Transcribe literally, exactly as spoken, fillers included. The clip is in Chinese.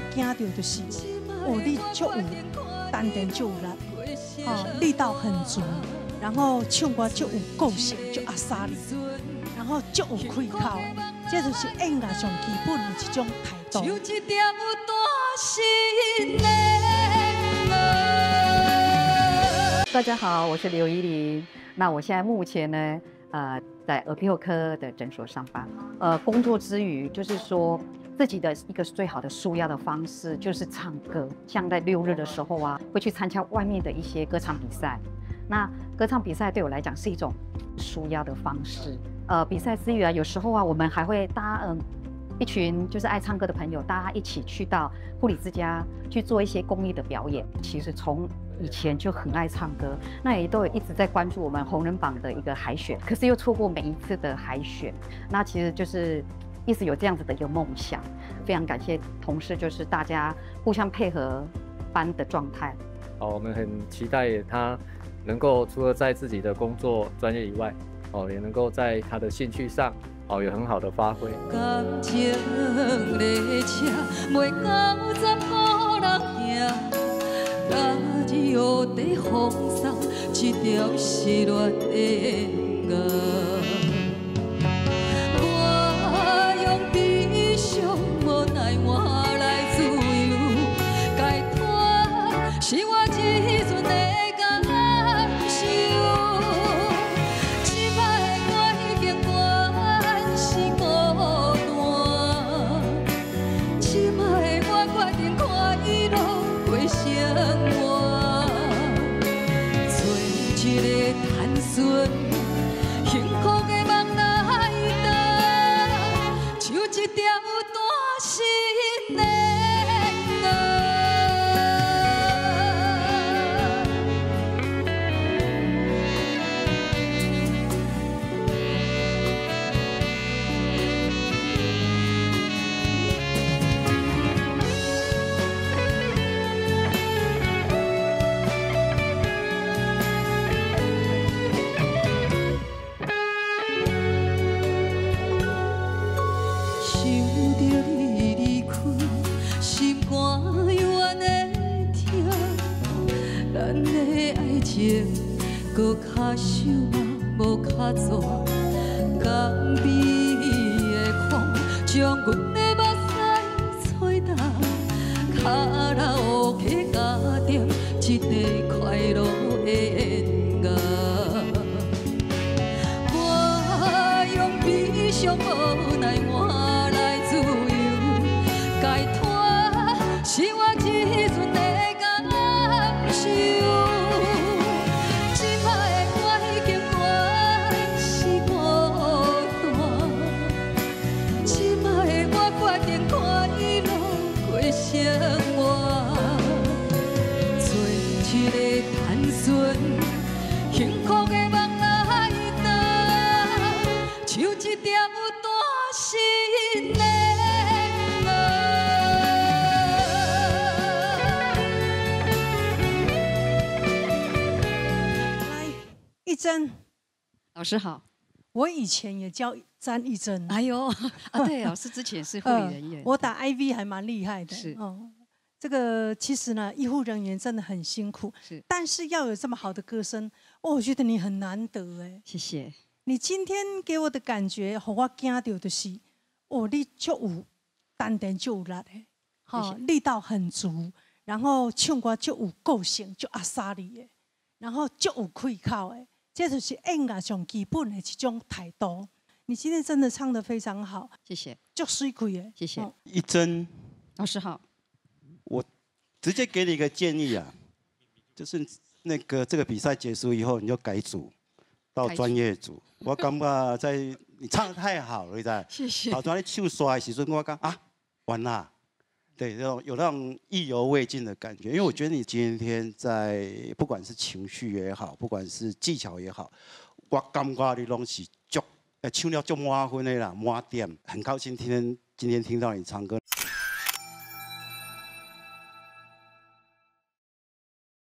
惊到就是，哦，你足有丹田足有力，哦，力道很足，然后唱歌足有个性，足阿莎力，然后足有开口的，这就是音乐上基本的一种态度。 大家好，我是刘依玲。那我现在目前呢，呃，在耳鼻喉科的诊所上班。呃，工作之余，就是说自己的一个最好的抒压的方式就是唱歌。像在六日的时候啊，会去参加外面的一些歌唱比赛。那歌唱比赛对我来讲是一种抒压的方式。呃，比赛之余啊，有时候啊，我们还会搭嗯。一群就是爱唱歌的朋友，大家一起去到护理之家去做一些公益的表演。其实从以前就很爱唱歌，那也都有一直在关注我们红人榜的一个海选，可是又错过每一次的海选。那其实就是一直有这样子的一个梦想。非常感谢同事，就是大家互相配合班的状态。 好，我们很期待他能够除了在自己的工作专业以外，哦，也能够在他的兴趣上。哦，有很好的发挥。感情列车袂到十五人行，拉绕在风送一条失恋的歌。我用悲伤无奈换来自由，解脱是我一阵的感受。 幸福的梦来到，像一条大心的歌。搁较想无较做，江边的风将阮的目屎吹干，卡拉 OK 加点一个快乐的音乐。我用悲伤无奈换来自由，解脱是我一阵的感受。 生活做一个单纯幸福的梦来到，像一条大心的歌。 来，一真老师好。 我以前也教詹一真， 哎呦啊，对，老师之前是护理人员， 呃、我打 I V 还蛮厉害的。 是哦，这个其实呢，医护人员真的很辛苦， 是， 但是要有这么好的歌声，哦，我觉得你很难得哎。 谢谢。 你今天给我的感觉，和我惊到的是，哦，你就有丹田就有力的，哈，力道很足，然后唱歌就有个性，就阿莎力的，然后就有开口的。 这就是音乐上基本的一种态度。你今天真的唱得非常好， 谢谢， 就水开的， 谢谢。 一真老师好， 我直接给你一个建议啊，就是那个这个比赛结束以后，你就改组到专业组。我感觉在你唱得太好了，你知道？ 谢谢。 好，像你手刷的时阵，我讲啊，完啦。 对，那种有那种意犹未尽的感觉，因为我觉得你今天在不管是情绪也好，不管是技巧也好，我感觉你拢是足，呃，唱了足满分的啦，满点。很高兴今天今天听到你唱歌。